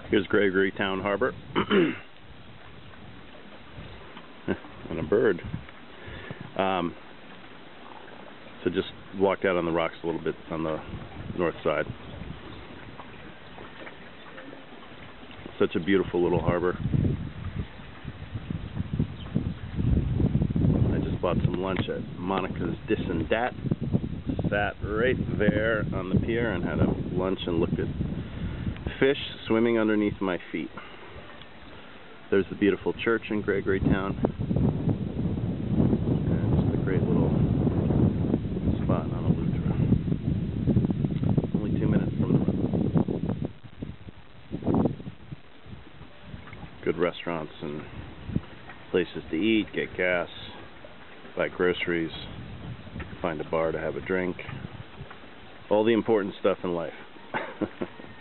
Here's Gregory Town Harbor. And a bird. So just walked out on the rocks a little bit on the north side. Such a beautiful little harbor. I just bought some lunch at Monica's Dis and Dat. Sat right there on the pier and had a lunch and looked at fish swimming underneath my feet. There's the beautiful church in Gregory Town. And just a great little spot on a Lutra. Only 2 minutes from the river. Good restaurants and places to eat, get gas, buy groceries, find a bar to have a drink. All the important stuff in life.